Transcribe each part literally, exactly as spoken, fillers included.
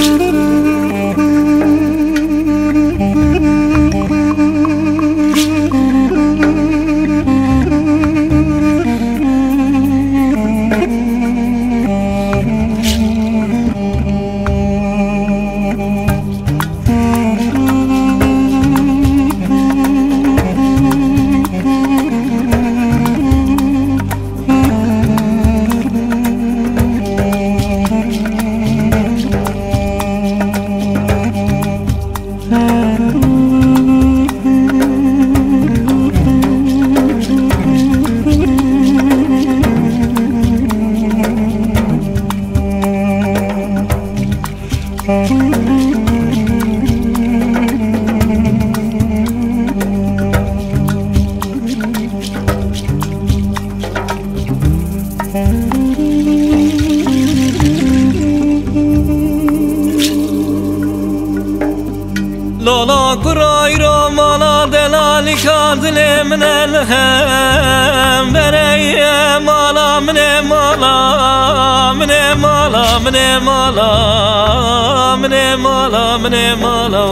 Lola kuray romala delali kadle menelhem bereye mala mne mala mne mala mne mala mne mala mne mala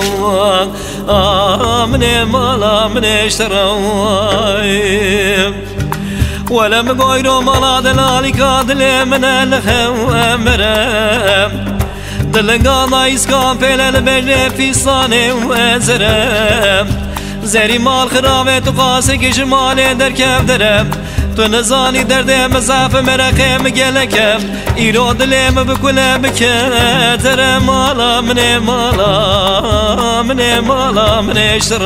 mne mala mne işteray ولم قوي رومالا دلالي كادle menelhem berem دلنگانا اسکان پلل بجه فیسانه و ازرم زری مال خرامه تو قاسه که جماله در کم درم تو نزانی درده مزاف مرقم گلکم ایرو دلم بکله بکترم مالا منه مالا منه مالا منه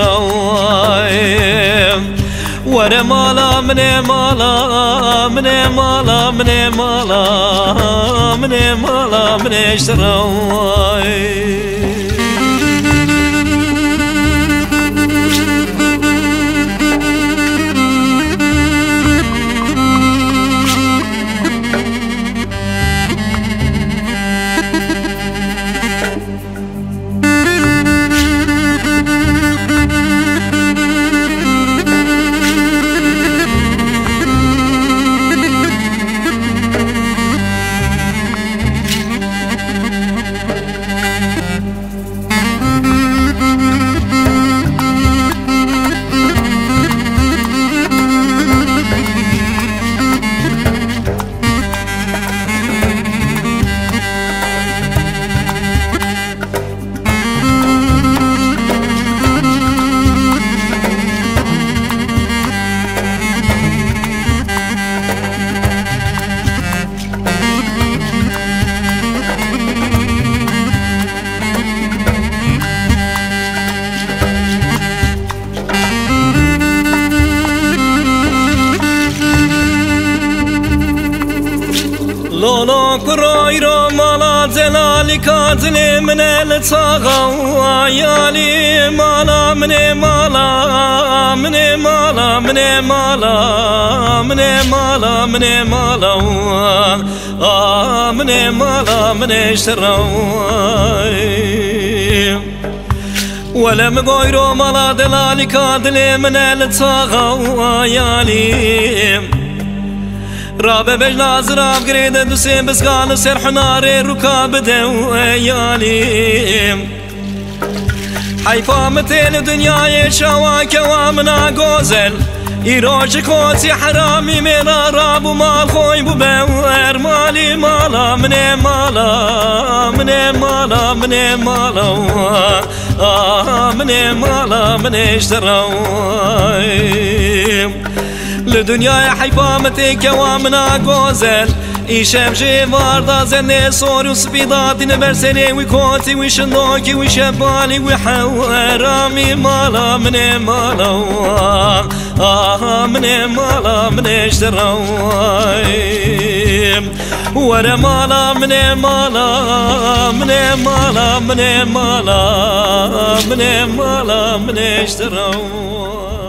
اشترایم ور مالا منه مالا منه مالا منه مالا منه مالا منه اشتراي لولا كراي رومالا زلالي كاتلي من الصاغا يالي مالا من مالا من مالا من مالا من مالا من مالا من مالا من اشتراي ولم قوي رومالا دلالي كاتلي من الصاغا يالي رابع بجناز راب قريدة دوسين بسقال سر حناري ركاب دو يالي حيفا متين دنياي شواك وامنا غوزل يروج كوتي حرامي من راب ومال خوي ببوير مالي مالا من مالا من مالا من مالا من مالا من اشتراي لدنيا حيفامتك وامنا غوزل ايشم جوار دازن صور وسبيدات نبرسني وكوتي وشنوكي وشبالي وحورامي مالا من مالا آه من مالا من اشتراي ورا مالا من مالا من مالا من مالا من مالا من اشتراي